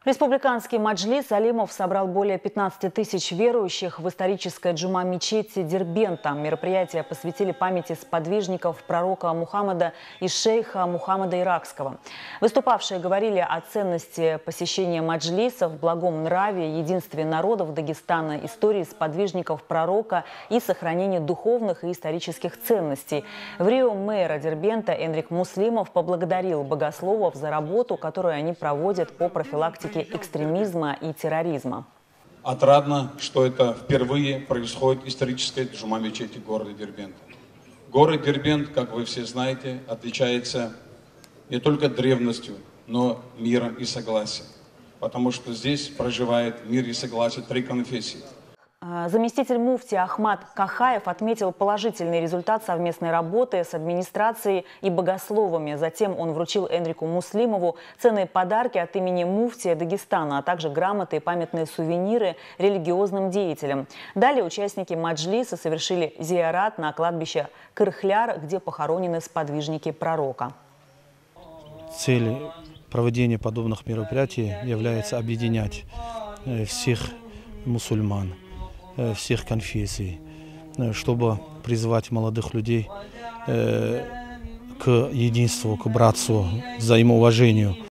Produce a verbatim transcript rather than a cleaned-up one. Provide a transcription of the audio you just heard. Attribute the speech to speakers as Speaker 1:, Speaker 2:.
Speaker 1: Республиканский маджлис алимов собрал более пятнадцати тысяч верующих в исторической джума-мечети Дербента. Мероприятие посвятили памяти сподвижников пророка Мухаммада и шейха Мухаммада Иракского. Выступавшие говорили о ценности посещения маджлиса, в благом нраве, единстве народов Дагестана, истории сподвижников пророка и сохранении духовных и исторических ценностей. В Рио мэр Дербента Энрик Муслимов поблагодарил богословов за работу, которую они проводят по профилактике экстремизма и терроризма.
Speaker 2: Отрадно, что это впервые происходит историческая джума мечети города Дербента. Город Дербент, как вы все знаете, отличается не только древностью, но миром и согласием. Потому что здесь проживает мир и согласие три конфессии.
Speaker 1: Заместитель муфти Ахмад Кахаев отметил положительный результат совместной работы с администрацией и богословами. Затем он вручил Энрику Муслимову ценные подарки от имени муфтия Дагестана, а также грамоты и памятные сувениры религиозным деятелям. Далее участники маджлиса совершили зиарат на кладбище Кырхляр, где похоронены сподвижники пророка.
Speaker 3: Цель проведения подобных мероприятий является объединять всех мусульман, всех конфессий, чтобы призвать молодых людей к единству, к братству, взаимоуважению.